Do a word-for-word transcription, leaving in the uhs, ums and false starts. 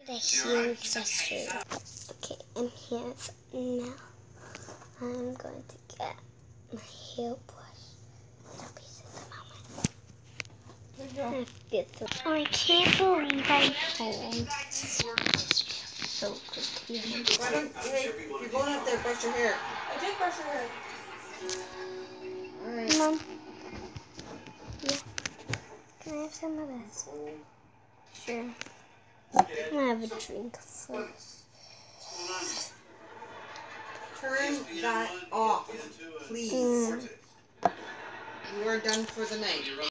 The hearing accessory. Okay, I'm here. So now I'm going to get my hair brush. That'll be just a moment. I feel so. Oh, I can't believe I'm home. So good to be home. Why don't, hey, if you're going up there, brush your hair. I did brush your hair. Alright. Mom. Yeah. Can I have some of this? Sure. I'm gonna have a drink first. Turn that off, please. Mm. You are done for the night.